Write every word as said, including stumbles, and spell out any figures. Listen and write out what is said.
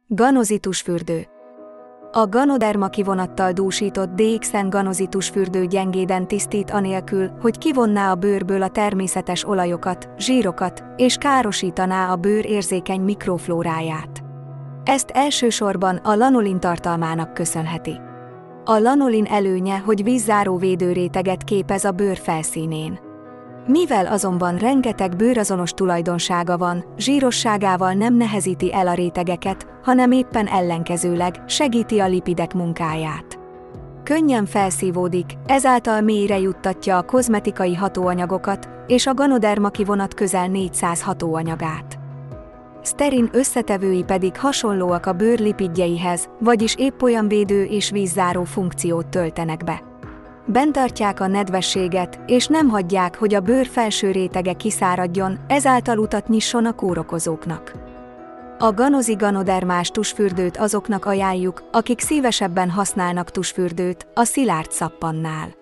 Ganozitusfürdő. A Ganoderma kivonattal dúsított dé iksz en ganozitusfürdő gyengéden tisztít anélkül, hogy kivonná a bőrből a természetes olajokat, zsírokat, és károsítaná a bőr érzékeny mikroflóráját. Ezt elsősorban a lanolin tartalmának köszönheti. A lanolin előnye, hogy vízzáró védőréteget képez a bőr felszínén. Mivel azonban rengeteg bőrazonos tulajdonsága van, zsírosságával nem nehezíti el a rétegeket, hanem éppen ellenkezőleg segíti a lipidek munkáját. Könnyen felszívódik, ezáltal mélyre juttatja a kozmetikai hatóanyagokat, és a Ganoderma kivonat közel négyszáz hatóanyagát. Szterin összetevői pedig hasonlóak a bőr lipidjeihez, vagyis épp olyan védő és vízzáró funkciót töltenek be. Bent tartják a nedvességet, és nem hagyják, hogy a bőr felső rétege kiszáradjon, ezáltal utat nyisson a kórokozóknak. A Ganozi Ganodermás tusfürdőt azoknak ajánljuk, akik szívesebben használnak tusfürdőt, a szilárd szappannál.